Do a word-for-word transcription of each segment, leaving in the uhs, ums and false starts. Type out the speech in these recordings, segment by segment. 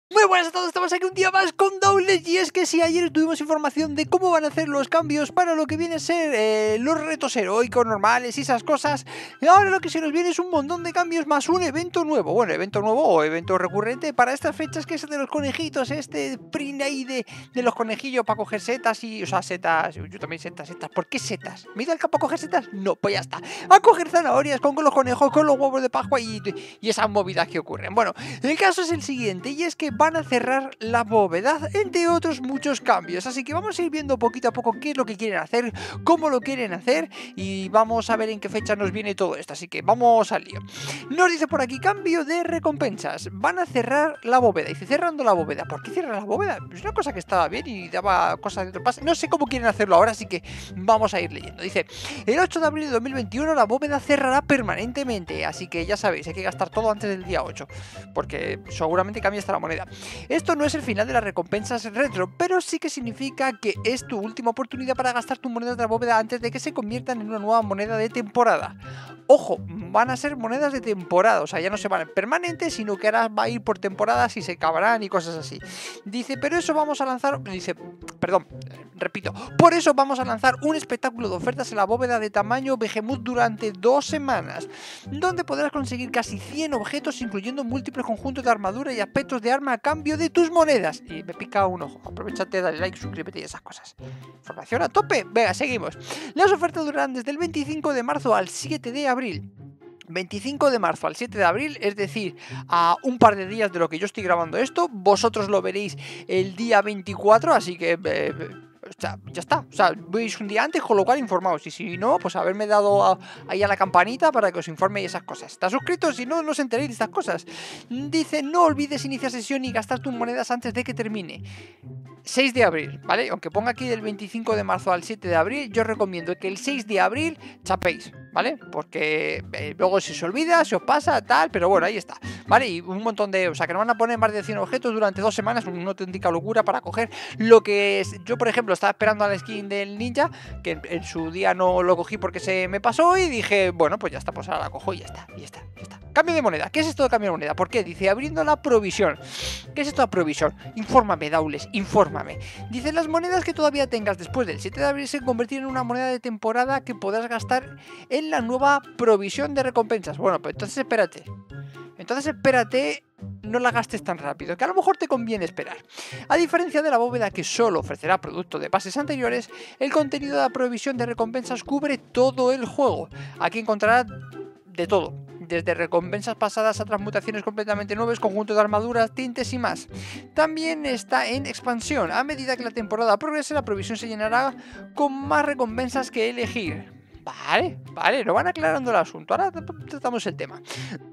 Muy buenas a todos, estamos aquí un día más con Dowles. Y es que si ayer tuvimos información de cómo van a hacer los cambios para lo que viene a ser eh, los retos heroicos normales y esas cosas, y ahora lo que se nos viene es un montón de cambios más un evento nuevo. Bueno, evento nuevo o evento recurrente para estas fechas, que es el de los conejitos, este print ahí de, de los conejillos para coger setas y... O sea, setas, yo también setas, setas. ¿Por qué setas? ¿Me he ido al campo a coger setas? No, pues ya está. A coger zanahorias con, con los conejos, con los huevos de Pascua y, y esas movidas que ocurren. Bueno, el caso es el siguiente, y es que van a cerrar la bóveda, entre otros muchos cambios. Así que vamos a ir viendo poquito a poco qué es lo que quieren hacer, cómo lo quieren hacer, y vamos a ver en qué fecha nos viene todo esto. Así que vamos al lío. Nos dice por aquí, cambio de recompensas. Van a cerrar la bóveda. Dice, cerrando la bóveda. ¿Por qué cierran la bóveda? Es una cosa que estaba bien y daba cosas de otro pase. No sé cómo quieren hacerlo ahora, así que vamos a ir leyendo. Dice, el ocho de abril de dos mil veintiuno la bóveda cerrará permanentemente. Así que ya sabéis, hay que gastar todo antes del día ocho, porque seguramente cambia hasta la moneda. Esto no es el final de las recompensas retro, pero sí que significa que es tu última oportunidad para gastar tu moneda de la bóveda antes de que se conviertan en una nueva moneda de temporada. Ojo, van a ser monedas de temporada, o sea, ya no se van a permanentes, sino que ahora va a ir por temporadas y se acabarán y cosas así. Dice, pero eso vamos a lanzar, dice, perdón, repito, por eso vamos a lanzar un espectáculo de ofertas en la bóveda de tamaño Behemoth durante dos semanas, donde podrás conseguir casi cien objetos, incluyendo múltiples conjuntos de armadura y aspectos de arma a cambio de tus monedas. Y me pica un ojo, aprovechate, dale like, suscríbete y esas cosas. Información a tope. Venga, seguimos. Las ofertas durarán desde el veinticinco de marzo al siete de abril. veinticinco de marzo al siete de abril, es decir, a un par de días de lo que yo estoy grabando esto. Vosotros lo veréis el día veinticuatro, así que... Eh, O sea, ya está, o sea, veis un día antes, con lo cual informaos, y si no, pues haberme dado a, ahí a la campanita para que os informe esas cosas. ¿Estás suscrito? Si no, no os enteréis de estas cosas. Dice, no olvides iniciar sesión y gastar tus monedas antes de que termine. seis de abril, ¿vale? Aunque ponga aquí del veinticinco de marzo al siete de abril, yo os recomiendo que el seis de abril chapéis, ¿vale? Porque eh, luego si se olvida, se os pasa, tal, pero bueno, ahí está, ¿vale? Y un montón de... O sea, que nos van a poner más de cien objetos durante dos semanas, una auténtica locura para coger lo que es... Yo, por ejemplo, estaba esperando a la skin del ninja, que en, en su día no lo cogí porque se me pasó, y dije, bueno, pues ya está, pues ahora la cojo y ya está, y ya está, ya está. Cambio de moneda. ¿Qué es esto de cambio de moneda? ¿Por qué? Dice, abriendo la provisión. ¿Qué es esto de provisión? Infórmame, Dowles, infórmame. Dice, las monedas que todavía tengas después del siete de abril se convertirán en una moneda de temporada que podrás gastar en la nueva provisión de recompensas. Bueno, pues entonces espérate. Entonces espérate, no la gastes tan rápido, que a lo mejor te conviene esperar. A diferencia de la bóveda, que solo ofrecerá producto de pases anteriores, el contenido de la provisión de recompensas cubre todo el juego. Aquí encontrarás de todo, desde recompensas pasadas a transmutaciones completamente nuevas, conjuntos de armaduras, tintes y más. También está en expansión. A medida que la temporada progrese, la provisión se llenará con más recompensas que elegir. Vale, vale, lo van aclarando el asunto. Ahora tratamos el tema.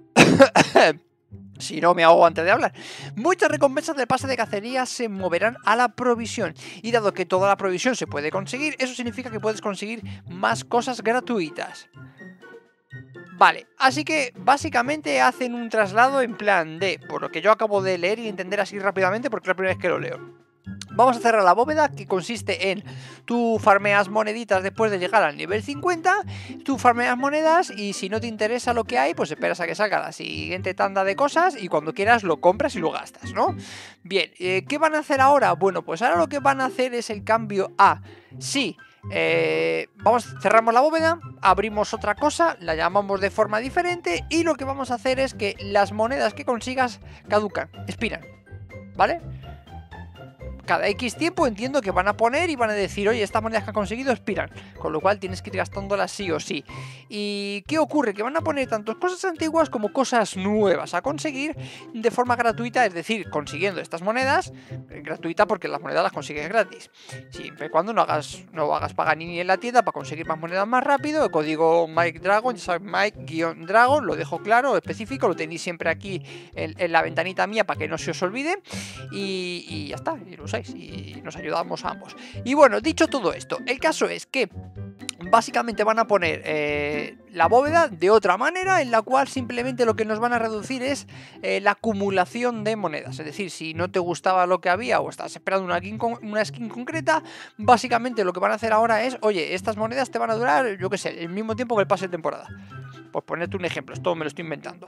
Si no me ahogo antes de hablar. Muchas recompensas del pase de cacería se moverán a la provisión. Y dado que toda la provisión se puede conseguir, eso significa que puedes conseguir más cosas gratuitas. Vale, así que básicamente hacen un traslado en plan de, por lo que yo acabo de leer y entender así rápidamente, porque es la primera vez que lo leo. Vamos a cerrar la bóveda, que consiste en tú farmeas moneditas después de llegar al nivel cincuenta, tú farmeas monedas y si no te interesa lo que hay, pues esperas a que salga la siguiente tanda de cosas y cuando quieras lo compras y lo gastas, ¿no? Bien, eh, ¿qué van a hacer ahora? Bueno, pues ahora lo que van a hacer es el cambio a... Sí, eh, vamos, cerramos la bóveda, abrimos otra cosa, la llamamos de forma diferente y lo que vamos a hacer es que las monedas que consigas caducan, expiran, ¿vale? Cada X tiempo entiendo que van a poner y van a decir, oye, estas monedas que han conseguido expiran, con lo cual tienes que ir gastándolas sí o sí. ¿Y qué ocurre? Que van a poner tanto cosas antiguas como cosas nuevas a conseguir de forma gratuita, es decir, consiguiendo estas monedas, eh, gratuita porque las monedas las consigues gratis. Siempre y cuando no hagas, no hagas Paganini en la tienda para conseguir más monedas más rápido, el código Mike Dragon, ya sabes, Mike-Dragon, lo dejo claro, específico, lo tenéis siempre aquí en, en la ventanita mía para que no se os olvide, y, y ya está, y lo y nos ayudamos a ambos. Y bueno, dicho todo esto, el caso es que básicamente van a poner eh, la bóveda de otra manera, en la cual simplemente lo que nos van a reducir es eh, la acumulación de monedas. Es decir, si no te gustaba lo que había o estás esperando una skin, con, una skin concreta, básicamente lo que van a hacer ahora es, oye, estas monedas te van a durar, yo qué sé, el mismo tiempo que el pase de temporada. Por ponerte un ejemplo, esto me lo estoy inventando.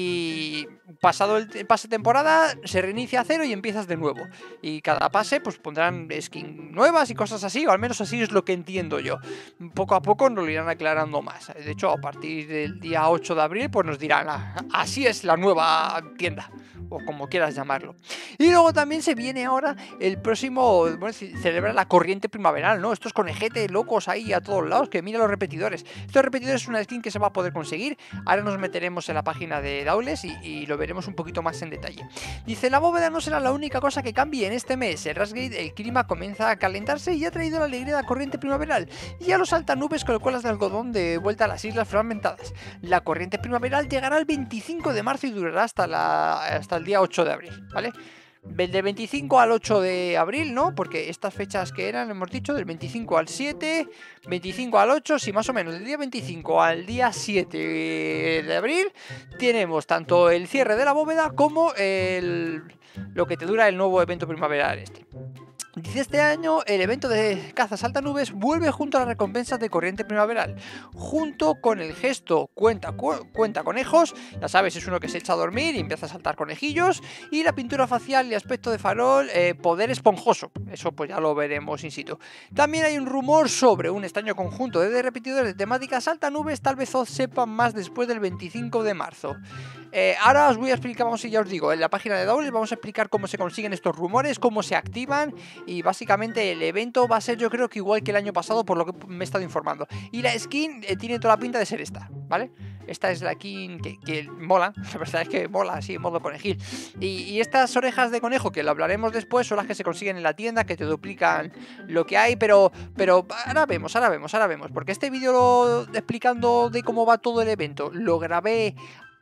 Y pasado el pase de temporada, se reinicia a cero y empiezas de nuevo. Y cada pase, pues pondrán skins nuevas y cosas así, o al menos así es lo que entiendo yo. Poco a poco nos lo irán aclarando más. De hecho, a partir del día ocho de abril, pues nos dirán, ah, así es la nueva tienda, o como quieras llamarlo. Y luego también se viene ahora el próximo, bueno, celebra la corriente primaveral, ¿no? Estos conejetes locos ahí a todos lados, que mira los repetidores. Estos repetidores es una skin que se va a poder conseguir. Ahora nos meteremos en la página de Dawles y, y lo veremos un poquito más en detalle. Dice, la bóveda no será la única cosa que cambie en este mes. En Rashgate el clima comienza a calentarse y ha traído la alegría de la corriente primaveral y a los altanubes con colas de algodón de vuelta a las islas fragmentadas. La corriente primaveral llegará el veinticinco de marzo y durará hasta, la, hasta el día ocho de abril, ¿vale? Del veinticinco al ocho de abril, ¿no? Porque estas fechas que eran, hemos dicho, del veinticinco al siete, veinticinco al ocho, sí, más o menos, del día veinticinco al día siete de abril, tenemos tanto el cierre de la bóveda como el, lo que te dura el nuevo evento primaveral este. Dice, este año el evento de caza saltanubes vuelve junto a las recompensas de corriente primaveral, junto con el gesto cuenta, cu cuenta conejos, ya sabes, es uno que se echa a dormir y empieza a saltar conejillos, y la pintura facial y aspecto de farol, eh, poder esponjoso, eso pues ya lo veremos in situ. También hay un rumor sobre un extraño conjunto de repetidores de temática saltanubes, tal vez os sepan más después del veinticinco de marzo. Eh, ahora os voy a explicar, vamos, ya os digo, en la página de Dawles vamos a explicar cómo se consiguen estos rumores, cómo se activan. Y básicamente el evento va a ser, yo creo que igual que el año pasado, por lo que me he estado informando. Y la skin eh, tiene toda la pinta de ser esta, ¿vale? Esta es la skin que, que mola, la verdad es que mola así en modo conejil. Y, y estas orejas de conejo, que lo hablaremos después, son las que se consiguen en la tienda, que te duplican lo que hay, pero, pero ahora vemos, ahora vemos, ahora vemos. Porque este vídeo explicando de cómo va todo el evento, lo grabé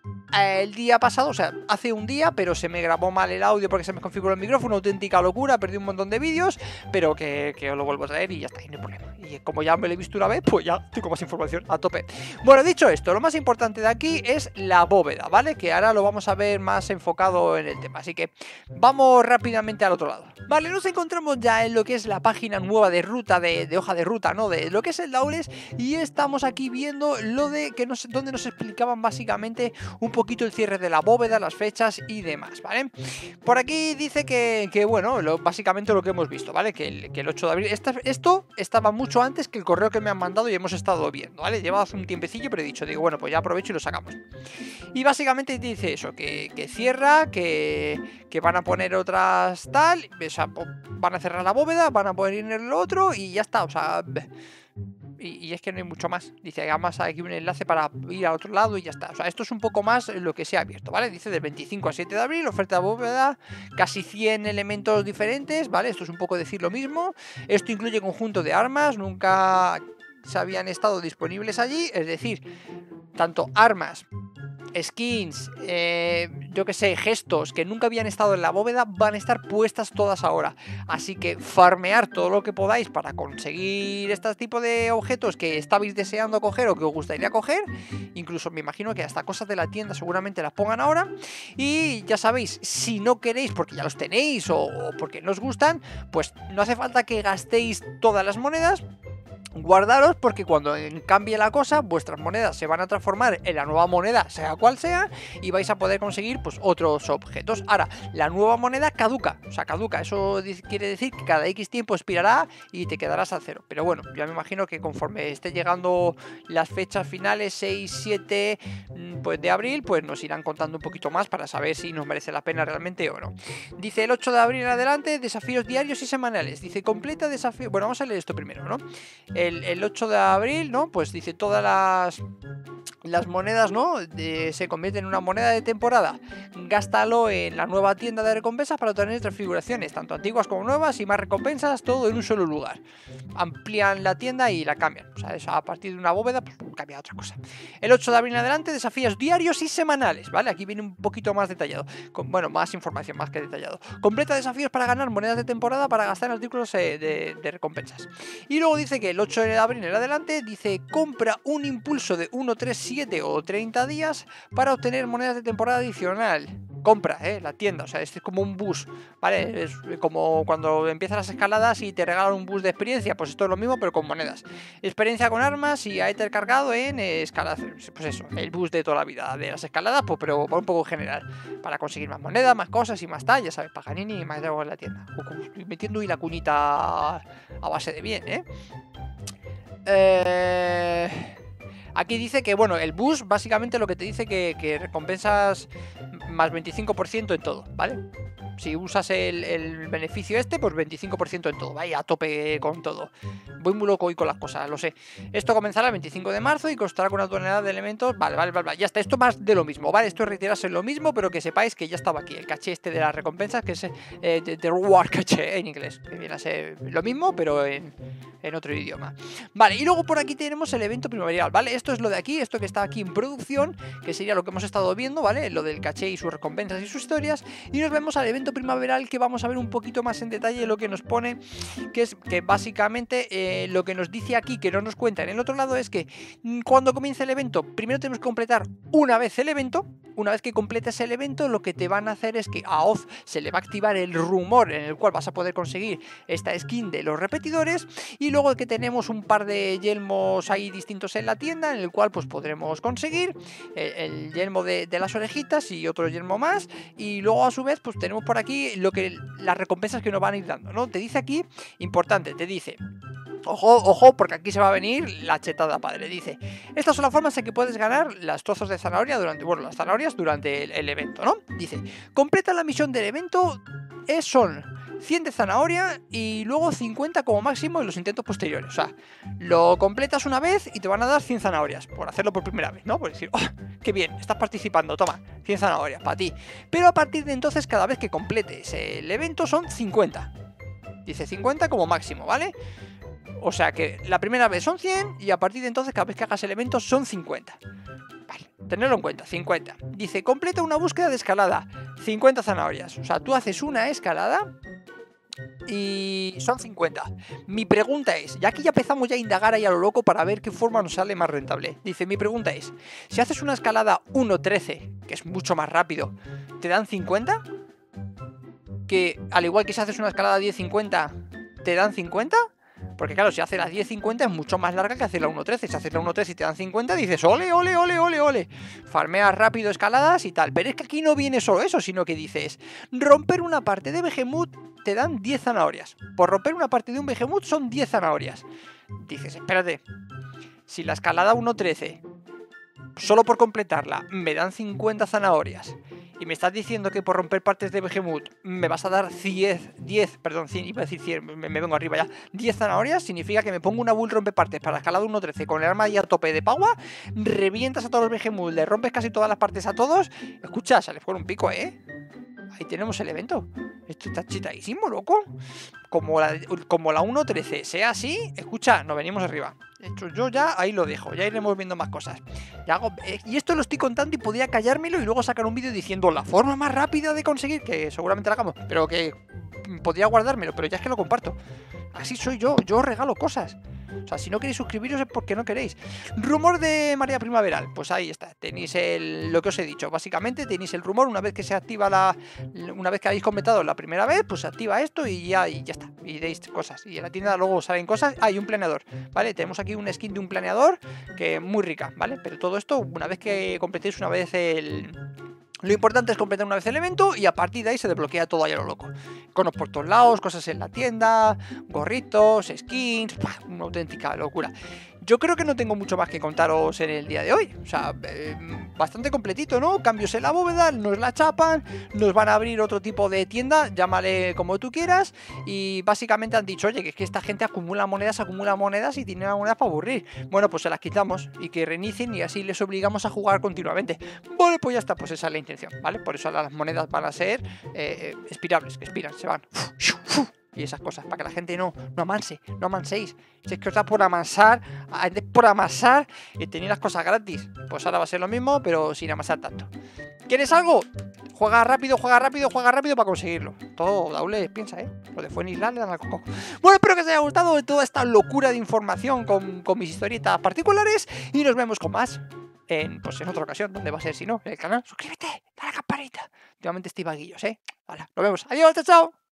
el día pasado, o sea, hace un día, pero se me grabó mal el audio porque se me configuró el micrófono, auténtica locura, perdí un montón de vídeos, pero que, que os lo vuelvo a traer y ya está, y no hay problema. Y como ya me lo he visto una vez, pues ya tengo más información a tope. Bueno, dicho esto, lo más importante de aquí es la bóveda, ¿vale? Que ahora lo vamos a ver más enfocado en el tema, así que vamos rápidamente al otro lado. Vale, nos encontramos ya en lo que es la página nueva de ruta, de, de hoja de ruta, ¿no? De lo que es el Dawles, y estamos aquí viendo lo de que nos, donde nos explicaban básicamente un poquito el cierre de la bóveda, las fechas y demás, ¿vale? Por aquí dice que, que bueno, lo, básicamente lo que hemos visto, ¿vale? Que el, que el ocho de abril, esta, esto estaba mucho antes que el correo que me han mandado y hemos estado viendo, ¿vale? Lleva hace un tiempecillo, pero he dicho, digo, bueno, pues ya aprovecho y lo sacamos. Y básicamente dice eso, que, que cierra, que, que van a poner otras tal, o sea, van a cerrar la bóveda, van a poner el otro y ya está, o sea... Y, y es que no hay mucho más. Dice, además hay aquí un enlace para ir al otro lado y ya está. O sea, esto es un poco más lo que se ha abierto, ¿vale? Dice del veinticinco al siete de abril, oferta de bóveda, casi cien elementos diferentes, ¿vale? Esto es un poco decir lo mismo. Esto incluye conjunto de armas, nunca se habían estado disponibles allí, es decir, tanto armas, skins, eh, yo que sé, gestos que nunca habían estado en la bóveda van a estar puestas todas ahora. Así que farmear todo lo que podáis para conseguir este tipo de objetos que estabais deseando coger o que os gustaría coger. Incluso me imagino que hasta cosas de la tienda seguramente las pongan ahora. Y ya sabéis, si no queréis porque ya los tenéis o, o porque no os gustan, pues no hace falta que gastéis todas las monedas. Guardaros, porque cuando cambie la cosa, vuestras monedas se van a transformar en la nueva moneda, sea cual sea, y vais a poder conseguir pues otros objetos. Ahora, la nueva moneda caduca, o sea, caduca, eso quiere decir que cada X tiempo expirará y te quedarás a cero. Pero bueno, ya me imagino que conforme esté llegando las fechas finales, seis, siete pues, de abril, pues nos irán contando un poquito más para saber si nos merece la pena realmente o no. Dice el ocho de abril en adelante, desafíos diarios y semanales. Dice, completa desafío... Bueno, vamos a leer esto primero, ¿no? El, el ocho de abril, ¿no? Pues dice todas las... Las monedas, ¿no? De, se convierten en una moneda de temporada. Gástalo en la nueva tienda de recompensas para obtener transfiguraciones, tanto antiguas como nuevas, y más recompensas, todo en un solo lugar. Amplían la tienda y la cambian. O sea, eso, a partir de una bóveda, pues cambia a otra cosa. El ocho de abril en adelante, desafíos diarios y semanales, ¿vale? Aquí viene un poquito más detallado. Con, bueno, más información, más que detallado. Completa desafíos para ganar monedas de temporada para gastar en artículos eh, de, de recompensas. Y luego dice que el ocho de abril en adelante, dice compra un impulso de uno, tres, siete o treinta días para obtener monedas de temporada adicional. Compra, ¿eh? La tienda, o sea, este es como un bus, ¿vale? Es como cuando empiezas las escaladas y te regalan un bus de experiencia, pues esto es lo mismo pero con monedas. Experiencia con armas y ítem cargado en escaladas, pues eso, el bus de toda la vida de las escaladas, pues pero por un poco general, para conseguir más monedas, más cosas y más tal, ya sabes, Paganini y más de algo en la tienda. Estoy metiendo y la cuñita a base de bien, ¿eh? Eh... Aquí dice que, bueno, el bus básicamente lo que te dice que, que recompensas más veinticinco por ciento en todo, ¿vale? Si usas el, el beneficio este, pues veinticinco por ciento en todo. Vaya, a tope con todo. Voy muy loco hoy con las cosas, lo sé. Esto comenzará el veinticinco de marzo y costará con una tonelada de elementos. Vale, vale, vale, vale. Ya está. Esto más de lo mismo, ¿vale? Esto es reiterarse lo mismo, pero que sepáis que ya estaba aquí. El caché este de las recompensas, que es eh, de, de reward caché en inglés. Que viene a ser lo mismo, pero en, en otro idioma. Vale, y luego por aquí tenemos el evento primaveral, ¿vale? Esto es lo de aquí, esto que está aquí en producción, que sería lo que hemos estado viendo, ¿vale? Lo del caché y sus recompensas y sus historias. Y nos vemos al evento primaveral, que vamos a ver un poquito más en detalle lo que nos pone, que es que básicamente eh, lo que nos dice aquí, que no nos cuenta en el otro lado, es que cuando comience el evento, primero tenemos que completar una vez el evento. Una vez que completes el evento, lo que te van a hacer es que a Oz se le va a activar el rumor en el cual vas a poder conseguir esta skin de los repetidores, y luego que tenemos un par de yelmos ahí distintos en la tienda, en el cual pues podremos conseguir el, el yelmo de, de las orejitas y otro yelmo más, y luego a su vez pues tenemos por aquí lo que las recompensas que nos van a ir dando, ¿no? Te dice aquí, importante, te dice... Ojo, ojo, porque aquí se va a venir la chetada padre. Dice, estas son las formas en que puedes ganar las trozos de zanahoria durante, bueno, las zanahorias durante el, el evento, ¿no? Dice, completa la misión del evento, es, son cien de zanahoria y luego cincuenta como máximo en los intentos posteriores. O sea, lo completas una vez y te van a dar cien zanahorias por hacerlo por primera vez, ¿no? Por decir, oh, qué bien, estás participando, toma, cien zanahorias para ti. Pero a partir de entonces, cada vez que completes el evento son cincuenta. Dice cincuenta como máximo, ¿vale? O sea que la primera vez son cien y a partir de entonces cada vez que hagas el evento son cincuenta. Vale, tenerlo en cuenta, cincuenta. Dice, completa una búsqueda de escalada, cincuenta zanahorias. O sea, tú haces una escalada y son cincuenta. Mi pregunta es, ya que ya empezamos ya a indagar ahí a lo loco para ver qué forma nos sale más rentable. Dice, mi pregunta es, si haces una escalada uno trece, que es mucho más rápido, ¿te dan cincuenta? Que al igual que si haces una escalada diez cincuenta, ¿te dan cincuenta? Porque claro, si haces la diez cincuenta es mucho más larga que hacer la uno trece. Si haces la uno trece y te dan cincuenta, dices ole, ole, ole, ole, ole. Farmeas rápido escaladas y tal. Pero es que aquí no viene solo eso, sino que dices, romper una parte de Behemoth te dan diez zanahorias. Por romper una parte de un Behemoth son diez zanahorias. Dices, espérate, si la escalada uno trece, solo por completarla, me dan cincuenta zanahorias, y me estás diciendo que por romper partes de Behemoth me vas a dar diez, diez, perdón, cien, iba a decir cien, me, me vengo arriba ya, diez zanahorias, significa que me pongo una bull rompepartes para la escalada uno trece con el arma ahí a tope de power, revientas a todos los Behemoth, le rompes casi todas las partes a todos, escucha, sale por un pico, ¿eh? Ahí tenemos el evento. Esto está chitadísimo, loco. Como la, como la uno trece sea así, escucha, nos venimos arriba. Esto yo ya ahí lo dejo, ya iremos viendo más cosas. Ya hago, eh, y esto lo estoy contando y podía callármelo y luego sacar un vídeo diciendo la forma más rápida de conseguir, que seguramente la hagamos, pero que podía guardármelo, pero ya es que lo comparto. Así soy yo, yo os regalo cosas. O sea, si no queréis suscribiros es porque no queréis. Rumor de marea primaveral. Pues ahí está. Tenéis el, lo que os he dicho. Básicamente tenéis el rumor. Una vez que se activa la... Una vez que habéis completado la primera vez, pues se activa esto y ya, y ya está. Y deis cosas. Y en la tienda luego salen cosas. Ah, y un planeador. ¿Vale? Tenemos aquí una skin de un planeador que es muy rica. ¿Vale? Pero todo esto, una vez que completéis una vez el... Lo importante es completar una vez el evento y a partir de ahí se desbloquea todo ahí a lo loco. Conos por todos lados, cosas en la tienda, gorritos, skins, ¡pah! Una auténtica locura. Yo creo que no tengo mucho más que contaros en el día de hoy. O sea, eh, bastante completito, ¿no? Cambios en la bóveda, nos la chapan, nos van a abrir otro tipo de tienda, llámale como tú quieras. Y básicamente han dicho, oye, que es que esta gente acumula monedas, acumula monedas y tiene monedas para aburrir. Bueno, pues se las quitamos y que reinicien y así les obligamos a jugar continuamente. Vale, pues ya está, pues esa es la intención, ¿vale? Por eso las monedas van a ser eh, expirables, que expiran, se van. Y esas cosas, para que la gente no, no amanse, no amanséis. Si es que os da por amansar, por amasar y tener las cosas gratis. Pues ahora va a ser lo mismo, pero sin amasar tanto. ¿Quieres algo? juega rápido, juega rápido, juega rápido para conseguirlo. Todo Daule piensa, ¿eh? Lo de Fuenlisland le dan al coco. Bueno, espero que os haya gustado toda esta locura de información con, con mis historietas particulares y nos vemos con más en, pues, en otra ocasión, donde va a ser si no, en el canal. Suscríbete, dale a la campanita. Últimamente estoy vaguillos, ¿eh? Vale, nos vemos. Adiós, chao, chao.